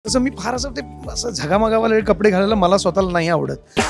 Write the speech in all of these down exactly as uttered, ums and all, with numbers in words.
तसं मी फार असं ते असं झगामगावाले कपडे घालायला मला स्वतःला नाही आवडत.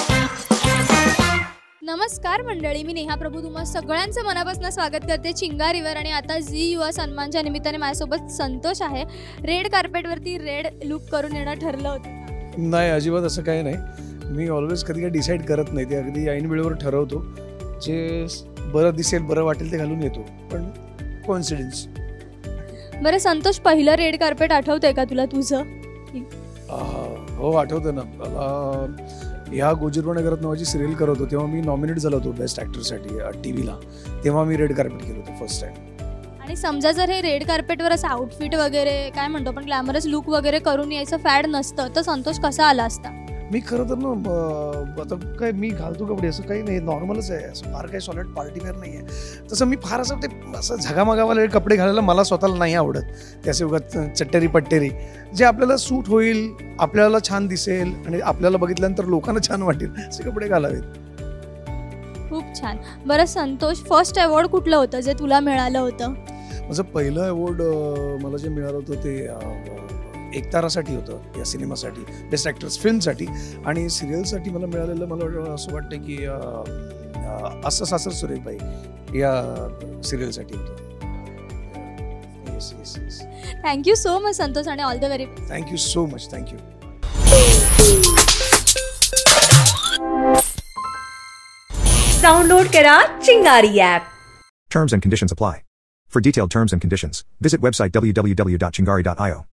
नमस्कार मंडळी, मी नेहा प्रभू तुम्हा सगळ्यांचं मनापासून स्वागत करते चिंगारीवर. आणि आता झी युवा सन्मानच्या निमित्ताने माझ्यासोबत संतोष आहे. रेड कार्पेटवरती रेड लुक करून येणं ठरलं होतं? नाही, अजिबात असं काही नाही. मी ऑलवेज कधी काही डिसाईड करत नाही, ते अगदी ऐन वेळेवर ठरवतो. जे बरं दिसेल, बरं वाटेल ते घालून येतो. पण कोइन्सिडन्स. बरं संतोष, पहिलं रेड कार्पेट आठवतंय का तुला तुझं? हो आठवतं ना. मला ह्या गोजीरवाणे घरात नावाची सिरियल करत होतो तेव्हा मी नॉमिनेट झालो होतो बेस्ट ॲक्टरसाठी टी व्हीला. तेव्हा मी रेड कार्पेट केलं होतं फर्स्ट टाइम. आणि समजा जर हे रेड कार्पेटवर असं आउटफिट वगैरे काय म्हणतो आपण ग्लॅमरस लुक वगैरे करून यायचं फॅड नसतं, तर संतोष कसा आला असता? मी खरं तर ना आता काय मी घालतो कपडे असं काही नाही, नॉर्मलच आहे. असं फार काही सॉलिड पार्टीवेअर नाही आहे. तसं मी फार असं ते असं झगामगावाले कपडे घालायला मला स्वतःला नाही आवडत. त्याचे उगाच चट्टेरी पट्टेरी जे आपल्याला सूट होईल, आपल्याला छान दिसेल आणि आपल्याला बघितल्यानंतर लोकांना छान वाटेल असे कपडे घालावेत. खूप छान. बरं संतोष, फर्स्ट अवॉर्ड कुठलं होतं जे तुला मिळालं होतं? माझं पहिलं अवॉर्ड मला जे मिळालं होतं ते एकतारासाठी होतं, या सिनेमासाठी बेस्ट ॲक्ट्रेस फिल्मसाठी. आणि सिरियलसाठी मला मिळालेलं मला असं वाटतं की असं सासर सुरेखबाई या सिरियलसाठी होतं. Yes yes yes. Thank you so much Santosh आणि all the very best. Thank you so much. Thank you. Download करा Chingari app. Terms and conditions apply. For detailed terms and conditions, visit website w w w dot chingari dot i o.